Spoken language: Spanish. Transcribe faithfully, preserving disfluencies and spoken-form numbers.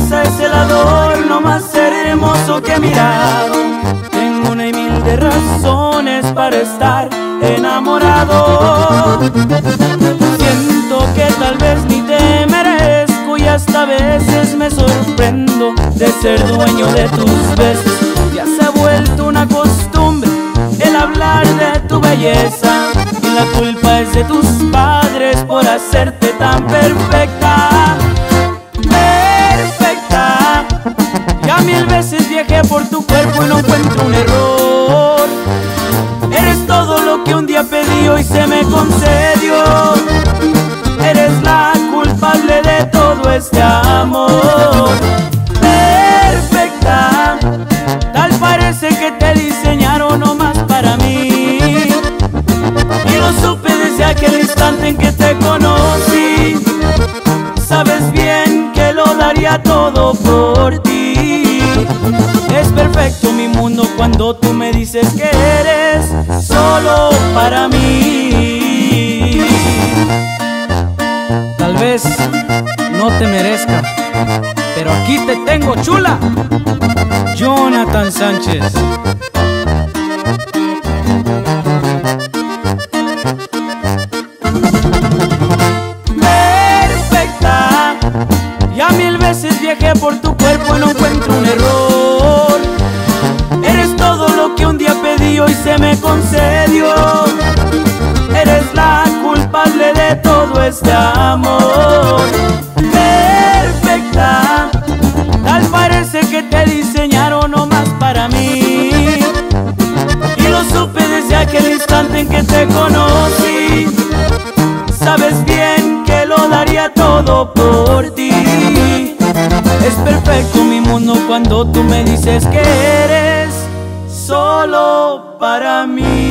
belleza es el adorno más hermoso que he mirado. Tengo una y mil de razones para estar enamorado. Siento que tal vez ni te merezco y hasta a veces me sorprendo de ser dueño de tus besos. Ya se ha vuelto una costumbre el hablar de tu belleza, y la culpa es de tus padres por hacerte tan perfecta. Perfecta. Ya mil veces viajé por tu cuerpo y no encuentro un error. Eres todo lo que un día pedí y se me concedió. Eres la culpable de todo este amor. Perfecta. Tal parece que te diseñaron nomás para mí, y lo supe desde aquel instante en que te conocí. Sabes bien que lo daría todo por ti. Es perfecto mi mundo cuando tú me dices que eres solo para mí. Tal vez no te merezca, pero aquí te tengo, chula. Jonathan Sánchez. Perfecta. Ya mil veces viajé por tu cuerpo y no encuentro un error. Eres todo lo que un día pedí y se me concedió. Eres la culpable de todo este amor. Perfecta. Tal parece que te diseñaron nomás para mí, y lo supe desde aquel instante en que te conocí. Sabes bien que lo daría todo por ti. Es perfecto mi mundo cuando tú me dices que eres solo para mí.